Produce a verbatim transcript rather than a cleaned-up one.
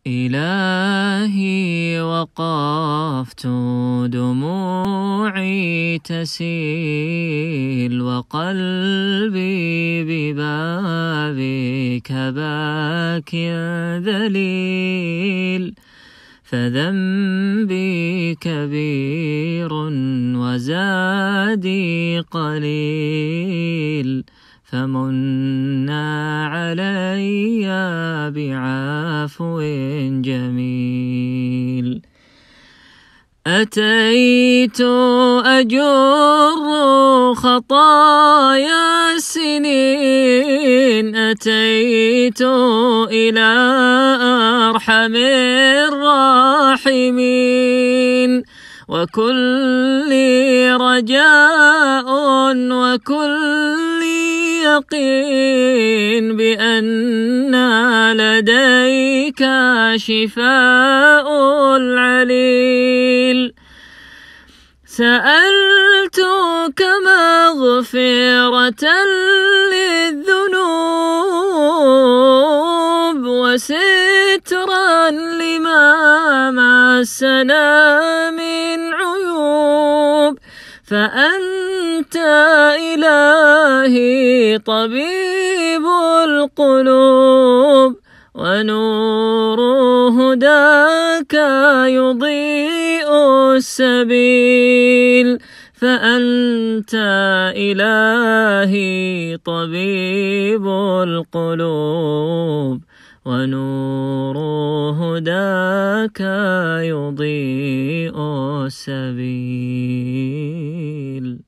إلهي وقفت دموعي تسيل وقلبي ببابك باك ذليل، فذنبي كبير وزادي قليل، فمنا علي بعفو جميل. أتيت أجر خطايا السنين، أتيت إلى أرحم الراحمين، وكل رجاء وكل يقين بأن لديك شفاء العليل. سألتك مغفرة للذنوب وسترا لما مسنا من عيوب، فأنت إلهي طبيب القلوب، ونور هداك يضيء السبيل، فأنت إلهي طبيب القلوب، ونور هداك يضيء السبيل.